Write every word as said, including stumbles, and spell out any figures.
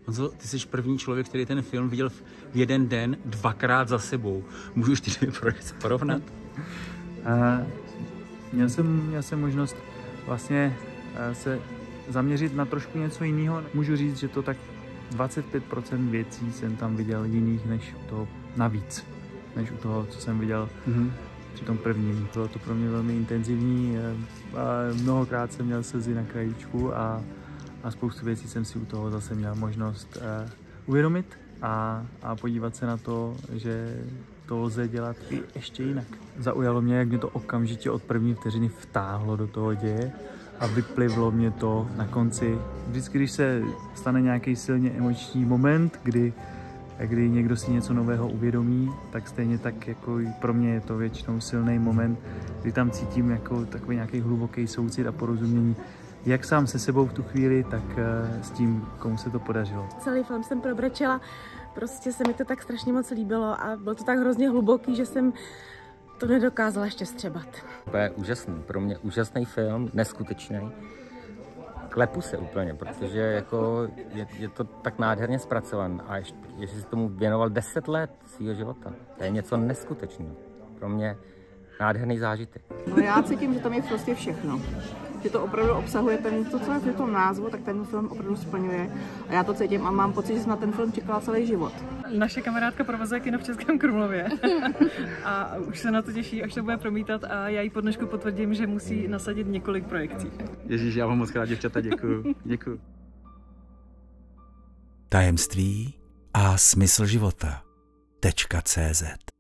Honzo, ty jsi první člověk, který ten film viděl v jeden den dvakrát za sebou. Můžu čtyři porovnat? Uh, měl, jsem, měl jsem možnost vlastně uh, se zaměřit na trošku něco jiného. Můžu říct, že to tak dvacet pět procent věcí jsem tam viděl jiných než u toho navíc, než u toho, co jsem viděl mm-hmm. při tom prvním. Bylo to pro mě velmi intenzivní. Uh, a mnohokrát jsem měl slzy na krajíčku a A spoustu věcí jsem si u toho zase měl možnost uh, uvědomit a, a podívat se na to, že to lze dělat i ještě jinak. Zaujalo mě, jak mě to okamžitě od první vteřiny vtáhlo do toho děje a vyplivlo mě to na konci. Vždycky, když se stane nějaký silně emoční moment, kdy, kdy někdo si něco nového uvědomí, tak stejně tak jako i pro mě je to většinou silný moment, kdy tam cítím jako takový nějaký hluboký soucit a porozumění, jak sám se sebou v tu chvíli, tak s tím, komu se to podařilo. Celý film jsem probrečela, prostě se mi to tak strašně moc líbilo a bylo to tak hrozně hluboký, že jsem to nedokázala ještě vstřebat. To je úžasný, pro mě úžasný film, neskutečný. Klepu se úplně, protože jako je, je to tak nádherně zpracovaný a ještě, ještě si tomu věnoval deset let svého života. To je něco neskutečného. Pro mě nádherný zážitek. No já cítím, že tam je prostě všechno. Že to opravdu obsahuje ten, to, co je v tom názvu, tak ten film opravdu splňuje. A já to cítím a mám pocit, že jsem na ten film čekala celý život. Naše kamarádka provozuje kino v Českém Krumlově a už se na to těší, až to bude promítat a já jí po dnešku potvrdím, že musí nasadit několik projekcí. Ježíš, já vám moc krát, děvčata, děkuju. Děkuju. Tajemství a smysl života. Tečka cé zet